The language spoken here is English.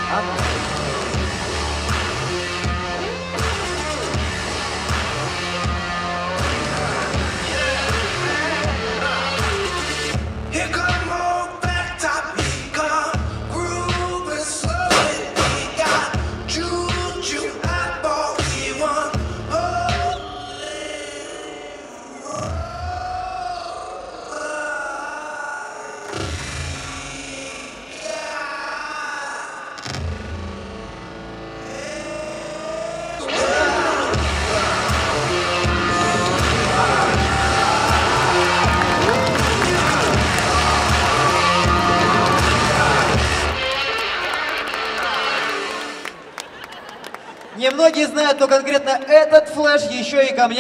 Немногие знают, но конкретно этот флеш еще и ко мне